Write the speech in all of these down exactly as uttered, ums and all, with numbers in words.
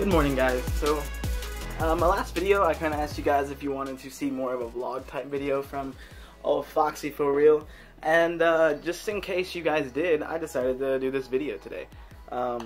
Good morning, guys. So, uh, my last video, I kind of asked you guys if you wanted to see more of a vlog type video from old Foxy for real, and uh, just in case you guys did, I decided to do this video today. Um,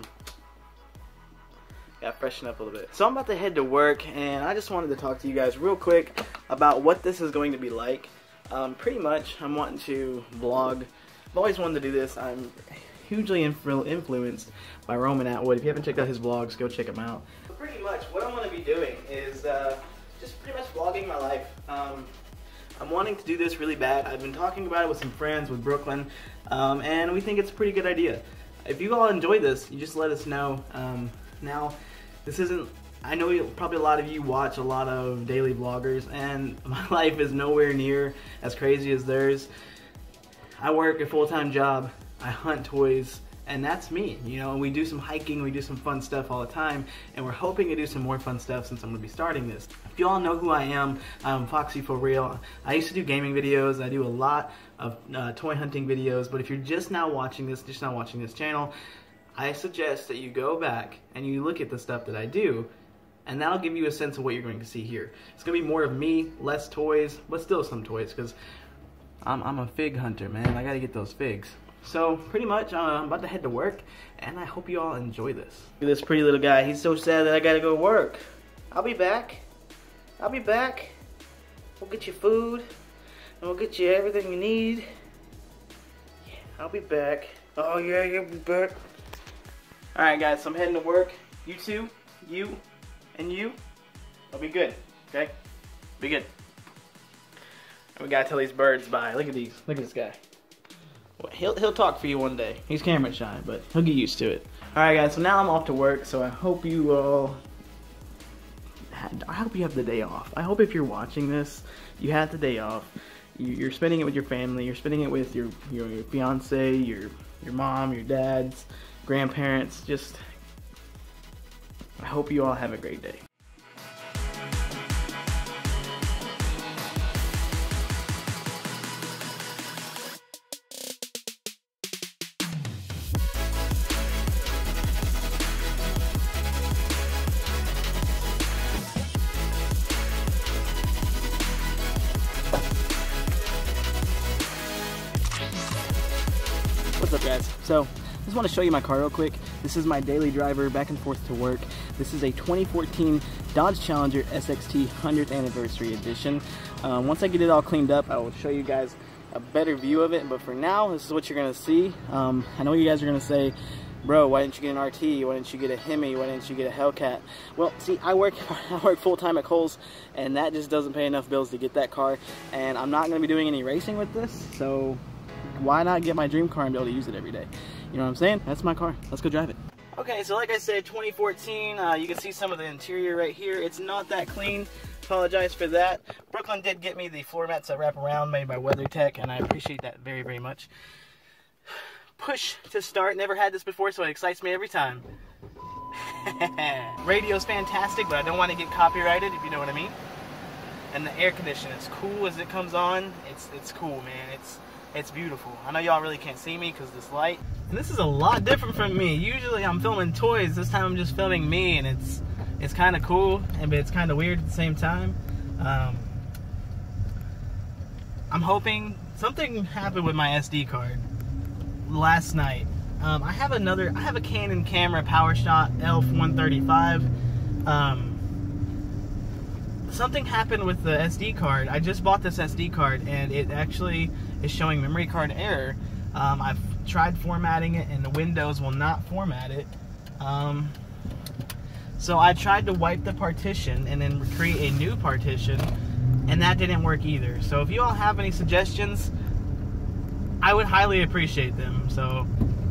Got freshen up a little bit. So I'm about to head to work, and I just wanted to talk to you guys real quick about what this is going to be like. Um, pretty much, I'm wanting to vlog. I've always wanted to do this. I'm hugely influ influenced by Roman Atwood. If you haven't checked out his vlogs, go check them out. Pretty much, what I'm going to be doing is uh, just pretty much vlogging my life. Um, I'm wanting to do this really bad. I've been talking about it with some friends, with Brooklyn, um, and we think it's a pretty good idea. If you all enjoy this, you just let us know. Um, now, this isn't, I know you, probably a lot of you watch a lot of daily vloggers, and my life is nowhere near as crazy as theirs. I work a full-time job, I hunt toys, and that's me, you know, and we do some hiking, we do some fun stuff all the time, and we're hoping to do some more fun stuff since I'm going to be starting this. If you all know who I am, I'm Foxy for real. I used to do gaming videos, I do a lot of uh, toy hunting videos, but if you're just now watching this, just now watching this channel, I suggest that you go back and you look at the stuff that I do, and that'll give you a sense of what you're going to see here. It's going to be more of me, less toys, but still some toys, because I'm, I'm a fig hunter, man. I got to get those figs. So, pretty much, uh, I'm about to head to work, and I hope you all enjoy this. Look at this pretty little guy. He's so sad that I got to go to work. I'll be back. I'll be back. We'll get you food, and we'll get you everything you need. Yeah, I'll be back. Oh, yeah, you'll be back. Alright, guys, so I'm heading to work. You two, you, and you, I'll be good, okay? Be good. And we gotta tell these birds bye. Look at these. Look at this guy. Well, he'll, he'll talk for you one day. He's camera shy, but he'll get used to it. Alright, guys, so now I'm off to work, so I hope you all... I hope you have the day off. I hope if you're watching this, you had the day off. You're spending it with your family. You're spending it with your, your, your fiance, your, your mom, your dads, grandparents. Just, I hope you all have a great day. What's up, guys? So, I just want to show you my car real quick. This is my daily driver back and forth to work. This is a twenty fourteen Dodge Challenger S X T hundredth Anniversary Edition. Um, once I get it all cleaned up, I will show you guys a better view of it. But for now, this is what you're going to see. Um, I know you guys are going to say, bro, why didn't you get an R T? Why didn't you get a Hemi? Why didn't you get a Hellcat? Well, see, I work I work full-time at Kohl's, and that just doesn't pay enough bills to get that car. And I'm not going to be doing any racing with this, so why not get my dream car and be able to use it every day? You know what I'm saying? That's my car. Let's go drive it. Okay, so like I said, twenty fourteen, uh, you can see some of the interior right here. It's not that clean. Apologize for that. Brooklyn did get me the floor mats that wrap around made by WeatherTech, and I appreciate that very, very much. Push to start. Never had this before, so it excites me every time. Radio's fantastic, but I don't want to get copyrighted, if you know what I mean. And the air conditioning is cool as it comes on. It's it's cool, man. It's It's beautiful. I know y'all really can't see me because this light. And this is a lot different from me. Usually I'm filming toys. This time I'm just filming me, and it's it's kind of cool, and but it's kind of weird at the same time. Um, I'm hoping something happened with my S D card last night. Um, I have another. I have a Canon camera PowerShot E L Ph one thirty-five. Um, Something happened with the S D card. I just bought this S D card, and it actually is showing memory card error. Um, I've tried formatting it, and the Windows will not format it. Um, so I tried to wipe the partition and then create a new partition, and that didn't work either. So if you all have any suggestions, I would highly appreciate them. So.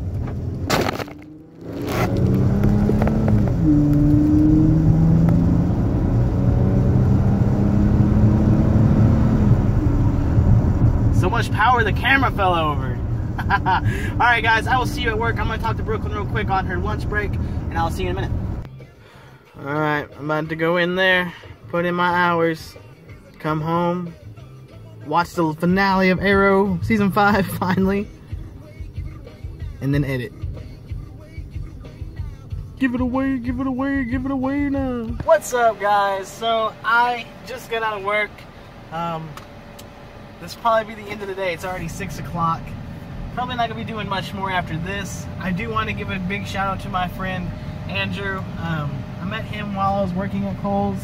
So much power, the camera fell over. Alright, guys, I will see you at work. I'm going to talk to Brooklyn real quick on her lunch break, and I'll see you in a minute. Alright, I'm about to go in there, put in my hours, come home, watch the finale of Arrow Season five, finally, and then edit. Give it away, give it away, give it away now. What's up, guys? So I just got out of work. Um, this will probably be the end of the day. It's already six o'clock. Probably not gonna be doing much more after this. I do want to give a big shout out to my friend Andrew. Um, I met him while I was working at Kohl's.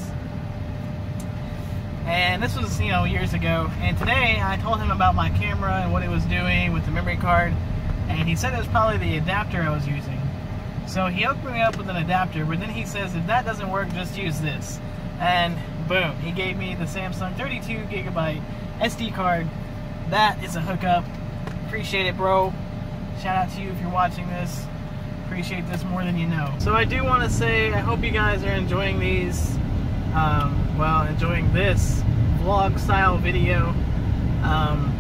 And this was, you know, years ago. And today I told him about my camera and what it was doing with the memory card. And he said it was probably the adapter I was using. So he hooked me up with an adapter, but then he says if that doesn't work, just use this. And boom, he gave me the Samsung thirty-two gigabyte S D card. That is a hookup. Appreciate it, bro. Shout out to you if you're watching this. Appreciate this more than you know. So I do want to say I hope you guys are enjoying these. Um, well, enjoying this vlog style video. Um,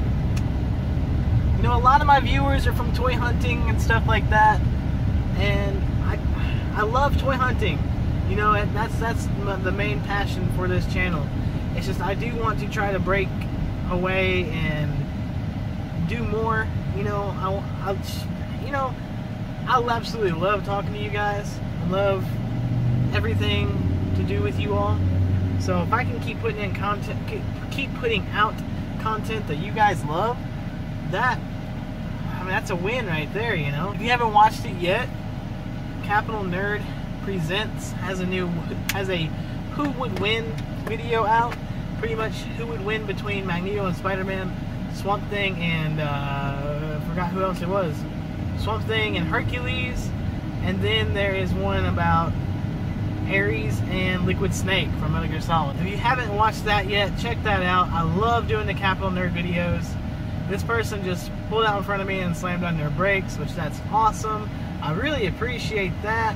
you know, a lot of my viewers are from toy hunting and stuff like that, and I, I love toy hunting. You know, and that's that's the main passion for this channel. It's just I do want to try to break away and do more. You know, I, I you know, I absolutely love talking to you guys. I love everything to do with you all. So if I can keep putting in content, keep putting out content that you guys love, that, I mean, that's a win right there, you know. If you haven't watched it yet, Capital Nerd Presents has a new, has a who would win video out. Pretty much who would win between Magneto and Spider-Man, Swamp Thing and, uh, I forgot who else it was. Swamp Thing and Hercules. And then there is one about Ares and Liquid Snake from Metal Gear Solid. If you haven't watched that yet, check that out. I love doing the Capital Nerd videos. This person just pulled out in front of me and slammed on their brakes, which that's awesome. I really appreciate that.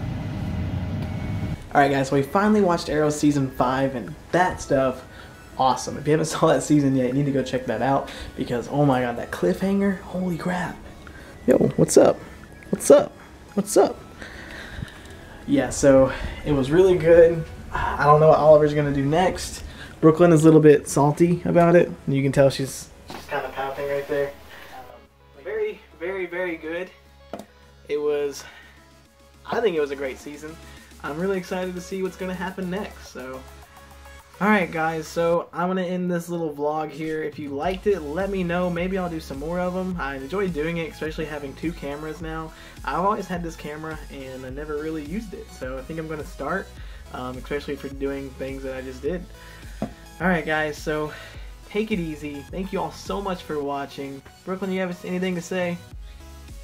Alright guys, so we finally watched Arrow Season five, and that stuff, awesome. If you haven't saw that season yet, you need to go check that out, because oh my god, that cliffhanger, holy crap. Yo, what's up? What's up? What's up? Yeah, so it was really good. I don't know what Oliver's gonna do next. Brooklyn is a little bit salty about it. You can tell she's, she's kind of pouting right there. Um, very, very, very good. It was, I think it was a great season. I'm really excited to see what's gonna happen next. So, alright guys, so I'm gonna end this little vlog here. If you liked it, let me know. Maybe I'll do some more of them. I enjoy doing it, especially having two cameras now. I've always had this camera and I never really used it, so I think I'm gonna start, um, especially for doing things that I just did. Alright guys, so take it easy. Thank you all so much for watching. Brooklyn, you have anything to say?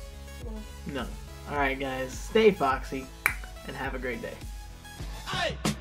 No. Alright guys, stay foxy and have a great day. Hey!